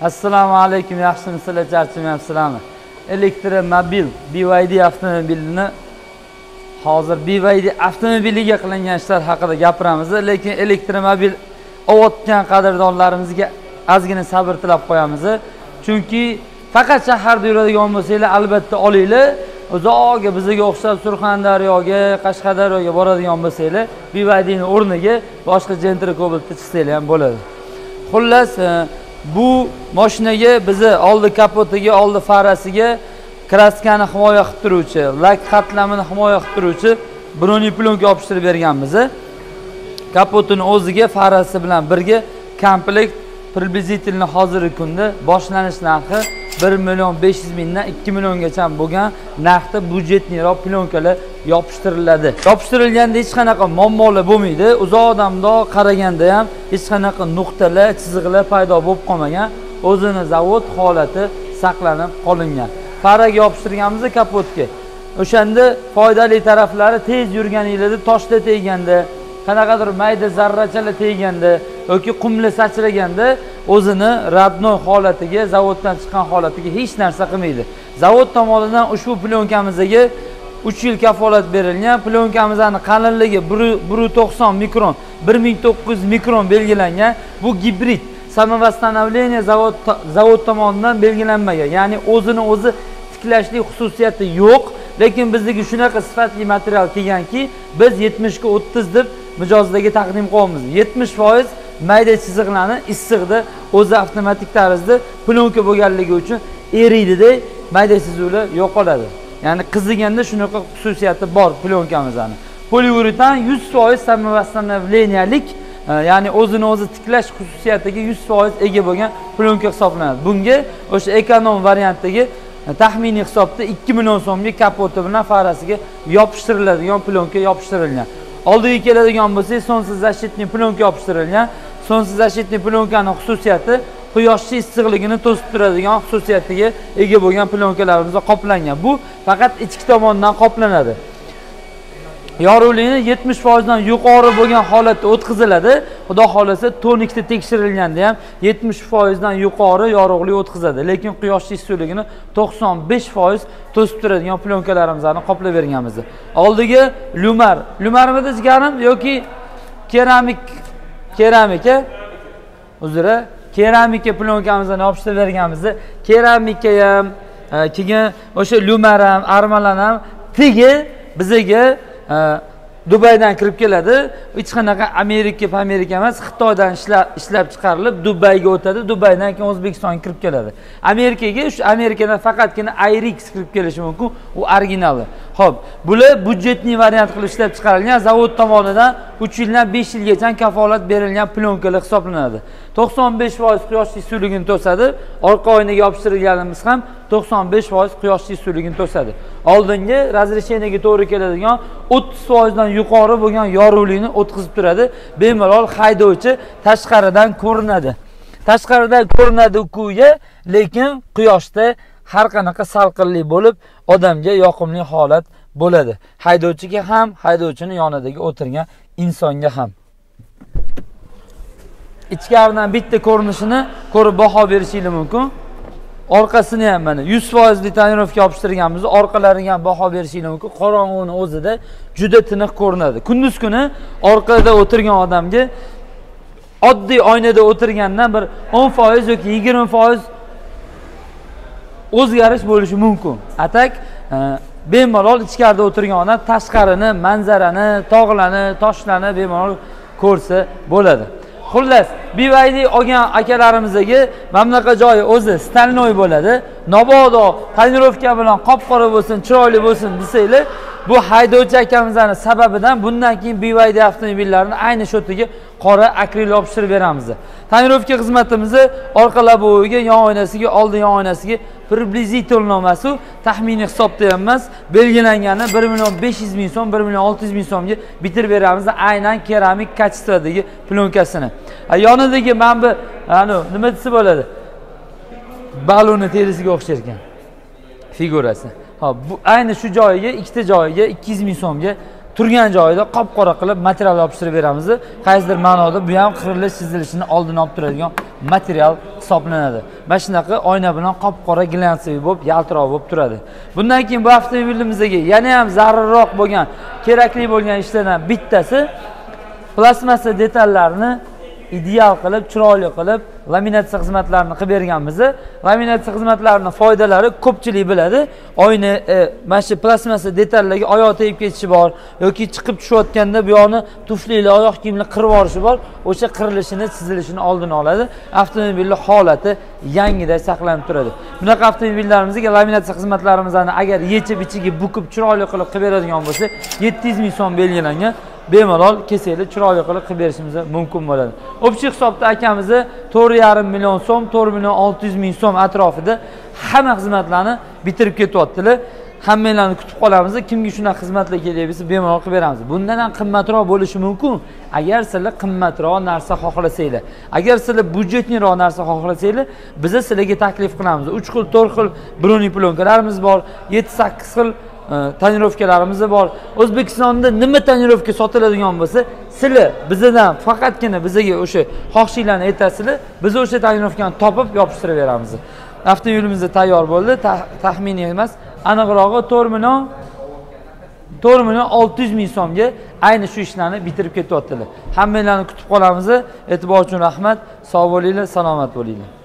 Assalomu alaykum, yaxshimisizlar, charchamayapsizlarmi? Elektromobil BYD avtomobilini hozir BYD avtomobiliga qilingan ishlar haqida gapiramiz, lekin elektromobil o'tgan qadrdonlarimizga ozgina sabr tilab qo'yamiz. Chunki faqat shaharda yuradigan bo'lsanglar, albatta olinglar. Uzoqga bizga o'xshab Surxondaryoga, Qashqadaryoga boradigan bo'lsanglar, BYDning o'rniga boshqa Gentra Cobalt'ga chiqsanglar ham bo'ladi. Xullas, bu mashinaga bizni oldi kapotiga, oldi farasiga kraskani himoya qilib turuvchi, lak qatlamini himoya qilib turuvchi broneplyonka yopishtirib berganmiz. Kapotining o'ziga farasi bilan birga komplekt приблизительно hozirgi kunda boshlanish narxi 1.500.000 dan 2 milliongacha bo'lgan narxda budjetniroq plyonkalar yopishtiriladi. Yopishtirilganda hech qanaqa muammolar bo'lmaydi. Uzoqdan bundoq qaraganda ham hech qanaqa nuqtalar, chiziqlar paydo bo'lib qolmagan. O'zini zavod holati saqlanib qolingan. Faraga yopishtirganmiz kapotga. O'shanda foydali taraflari tez yurganingizda toshda teganda, qanaqadir mayda zarrachalar teganda yoki qumlar sachraganda o'zini radnoy holatiga, zavoddan chiqqan holatiga hech narsa qilmaydi. Zavod tomonidan ushbu plyonkamizga 3 yil kafolat berilgan. Plyonkamizni qalinligi 190 mikron, 1900 mikron belgilangan. Bu gibrid. Samovosстановление zavod tomonidan belgilanmagan. Ya'ni o'zini o'zi tiklashlik xususiyati yo'q, lekin bizga shunaqa sifatli material kelganki, biz 70 ga 30 deb mijozdagi taqdim qilamiz. 70% mayda chiziqlarni issiqda o'zi avtomatik tarzda plyonka bo'lganligi uchun eriydi-da, mayda chiziqlar yo'qoladi. Ya'ni qiziganda shunaqa xususiyati bor plyonkamizni. Poliuretan 100% samovosстановлениялик, ya'ni o'zini o'zi tiklash xususiyatiga 100% ega bo'lgan plyonka hisoblanadi. Bunga o'sha ekonom variantdagi taxminiy hisobda 2 million so'mga kapoti bilan farasiga yopishtiriladigan plyonka yopishtirilgan. Oldiga keladigan bo'lsak, sonsiz защитный plyonka yopishtirilgan. Sonsiz защитный plyonkani xususiyati quyoshli issiqligini to'sib turadigan xususiyatiga ega bo'lgan plyonkalarimiz qoplangan. Bu faqat ichki tomondan qoplanadi. Yorug'likni 70% dan yuqori bo'lgan holatda o'tkaziladi. Xudo xolasa tonikda tekshirilganda ham 70% dan yuqori yorug'lik o'tkazadi. Lekin quyoshli issiqligini 95% to'sib turadigan plyonkalarimizni qoplab berganmiz. Oldiga lumar. Lumarmidi jigarim yoki keramika? Uzra, keramika plyonkamizni yopishtirib berganmiz. Keramika ham, keyin o'sha lumar ham, armalan ham tigi bizga Dubaydan kirib keladi. Hech qanaqa Amerika emas, Xitoydan ishlab chiqarilib Dubayga o'tadi. Dubaydan keyin O'zbekistonga kirib keladi. Amerikaga, shu Amerikadan faqatgina Airix kirib kelishi mumkin, u originali. Xo'p, bular budjetli variant qilib ishlab chiqarilgan, zavod tomonidan 3 yildan 5 yilgacha kafolat berilgan plyonkalar hisoblanadi. 95% quyoshli suvligini to'sadi. Orqa oynaga yopishtirilganimiz ham 95% quyoshli suvligini to'sadi. Oldingi razresheniyaga to'g'ri keladigan 30% dan yuqori bo'lgan yorug'likni o'tkazib turadi. Bemalol haydovchi tashqaridan ko'rinadi. Tashqaridan ko'rinadi-ku-ya, lekin quyoshda har qanaqa salqinlik bo'lib, odamga yoqimli holat bo'ladi. Haydovchiga ham, haydovchining yonidagi o'tirgan insonga ham. Ichkaridan bitta ko'rinishini ko'rib baho berishingiz mumkin. Orqasini ham mana 100% tonirovka yopishtirganmiz. Orqalariga ham baho berishingiz mumkin. Qorong'uning o'zida juda tiniq ko'rinadi. Kunduz kuni orqada o'tirgan odamga oddiy oynada o'tirgandan bir 10% yoki 20% o'zgarish bo'lishi mumkin. Atak bemalol ichkarida o'tirgan odam tashqarini, manzarani, tog'larni, toshlarni bemalol ko'rsa bo'ladi. Xullas, BYD olgan akalarimizga mamlaqa joyi o'zi stalnoy bo'ladi. Mabodo tonirovka bilan qop-qora bo'lsin, chiroyli bo'lsin desanglar, bu haydovchi akamizning sababidan bundan keyin BYD avtomobillarini ayni shotiga qora akril yopishtirib beramiz. Tonirovka xizmatimizni orqa laboviga, yon oynasiga, oldi yon oynasiga приблизительно emas, taxminiy hisobda ham emas, belgilangani 1.500.000 so'm, 1.600.000 so'mga bitirib beramiz aynan keramik kачестводagi plyonkasini. Yonidagi mana bu nima desa bo'ladi? Balonni terisiga o'xshar ekan figurasi. Hop, bu ayni shu joyiga, ikkita joyiga 200.000 so'mga turgan joyida qop-qora qilib material yopishtirib beramiz. Qaysidir ma'noda bu ham qirilish, chizilishini oldini olib turadigan material hisoblanadi. Mana shunaqa oyna bilan qop-qora glansiy bo'lib, yaltiroq bo'lib turadi. Bundan keyin bu avtomobilimizdagi yana ham zarurroq bo'lgan, kerakli bo'lgan ishlardan bittasi plastmassa detallarni ideal qilib, chiroyli qilib, laminatsiya xizmatlarini qilib berganmiz. Laminatsiya xizmatlarining foydalari ko'pchilik biladi. Oyna mana shu plastmassa detallarga oyoq tegib ketishi bor yoki chiqib tushayotganda bu yoqni tuflilar, oyoq kiyimni qirib yuborishi bor. O'sha qirilishini, chizilishini oldini oladi. Avtomobilning holati yangiday saqlanib turadi. Bunaqa avtomobillarimizga laminatsiya xizmatlarimizni agar yechib ichiga bukib chiroyli qilib beradigan bo'lsa, 700 ming so'm belgilangan. Bemalol kesakli chiroyli qilib berishimiz mumkin bo'ladi. Общий hisobda akamiz 4,5 million so'm, 4 million 600 ming so'm atrofida hamma xizmatlarni bitirib ketyaptilar. Hammanglarni kutib qolamiz. Kimga shunaqa xizmatlar kerak bo'lsa, bemalol qilib beramiz. Bundan ham qimmatroq bo'lishi mumkin. Agar sizlar qimmatroq narsa xohlasanglar, agar sizlar budjetniroq narsa xohlasanglar, biz sizlarga taklif qilamiz. 3 xil, 4 xil broni plonkalarimiz bor, 7-8 xil tonirovkalarimiz bor. O'zbekistonda nima tonirovka sotiladigan bo'lsa, sizlar bizdan faqatgina bizga o'sha xohishinglarni aytasizlar, biz o'sha tonirovkani topib yopishtirib beramiz. Avtomobilimiz tayyor bo'ldi, taxminiy emas, aniqrog'i 4 million 600 ming so'mga ayni shu ishlarni bitirib ketyaptilar. Hammanglarni kutib qolamiz. E'tibor uchun rahmat. Sog' bo'linglar, salomat bo'linglar.